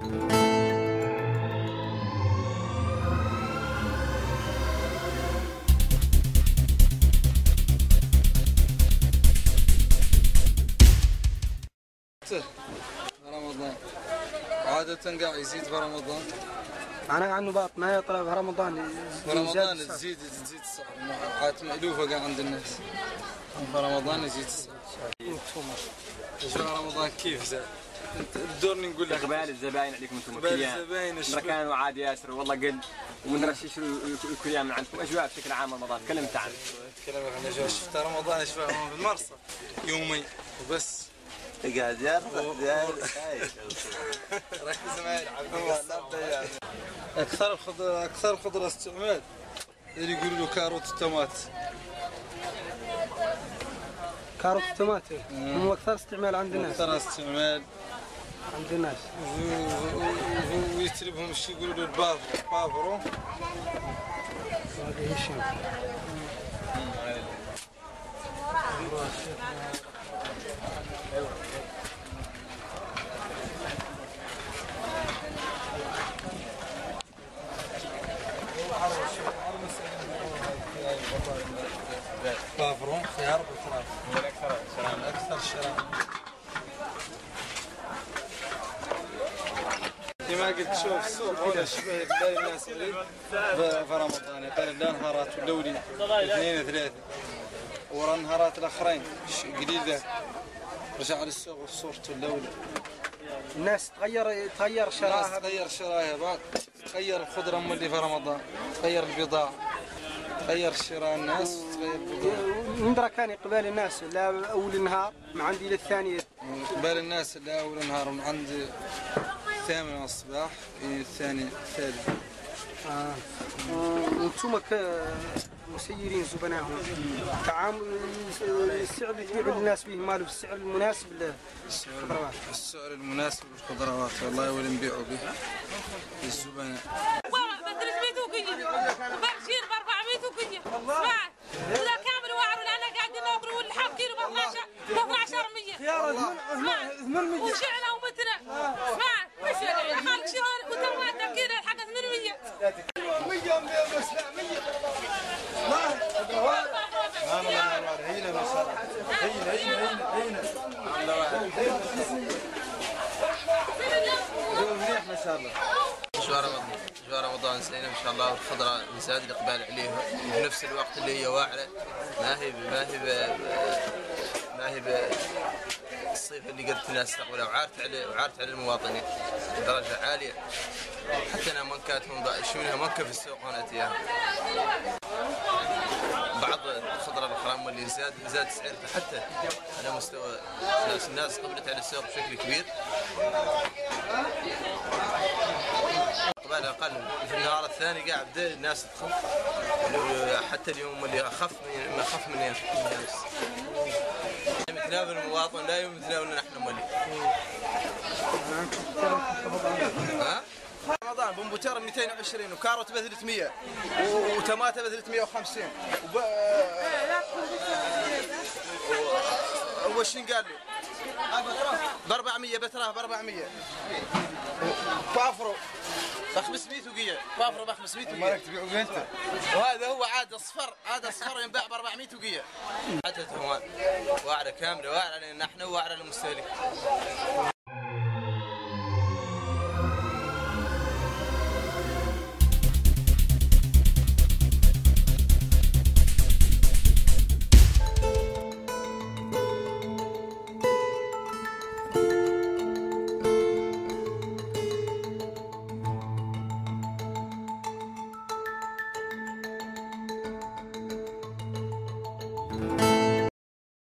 رمضان عادة قاعد يزيد في رمضان. أنا عنه باط ما يطلع في رمضان. تزيد السعر، عادة مألوفة قاعد عند الناس. في رمضان يزيد السعر. أجواء رمضان كيف زاد؟ دورني نقول لك اقبال الزباين عليكم انتم الكليان. كانوا عادي ياسر والله قل ومن رش يشتروا الكليان من عندكم. اجواء بشكل عام رمضان تكلمت عنه. اتكلم عن اجواء. شفت رمضان اجواء في المرصد يومي وبس. قاعد يرفض ركز معي اكثر الخضره استعمال اللي يقولوا له كاروت الطماط. كاروت الطماط هو اكثر استعمال عند الناس. اكثر استعمال عند الناس. ويتلبهم شي يقولوا له البافرو. هذه هشام. بافرو خيار بالتراب هو الاكثر شراء. كما قلت شوف السوق هنا شبه باقي الناس غريب في رمضان. يقال لا نهارات ولولي 2 3 ورا النهارات الاخرين قليل رجع للسوق وصورته اللولي. الناس تغير شراها. تغير شرايها بعد تغير الخضره اللي في رمضان، تغير البضاعه، تغير شراء الناس، تغير البضاعه. من درا كان قبال الناس لا اول النهار من عندي الى الثانيه. قبال الناس لا اول النهار من عند 8 الصباح الثاني الثالث. وانتم كمسيرين زبناهم تعامل السعر اللي تبيعوا للناس به ماله السعر المناسب للخضروات. السعر المناسب للخضروات والله ولا نبيعوا به للزبناء. برشير ب 400 وكية. اسمع إذا كامل واعر ولا أنا قاعدين ناكل واللحم كيلو ب 12 وشعنا ومتنا. اسمع وش خالك شهر وتواتنا كيلو الحق 800. 100 بس لا 100. هنا منيح ما شاء الله. أجواء رمضان سعيدة إن شاء الله والخضرة نزاد الإقبال عليها وفي نفس الوقت اللي هي واعرة ما هي الصيف اللي قد الناس تقبلها وعارت على المواطنين بدرجة عالية. حتى أنا منكاتهم شونها منكة في السوق هنا بعض الخضرة الأخرى اللي زاد سعرها حتى على مستوى الناس قبلت على السوق بشكل كبير. طبعا اقل في النهار الثاني قاعد بدا الناس تخف حتى اليوم اللي اخف من الناس. يتناول المواطن لا يتناولنا نحن مولي. رمضان بمبوتير 220 وكاروت ب 300 وطماطه ب 350 وش قال له ب 400 بتراه ب 400 بافرو ب 500 وقيه. بافرو ب 500 وقيه. مالك تبيعه انت؟ وهذا هو عاد اصفر. هذا اصفر ينباع ب 400 وقيه. عدد هون واعره كامله واعره لنا نحن واعره للمستهلك.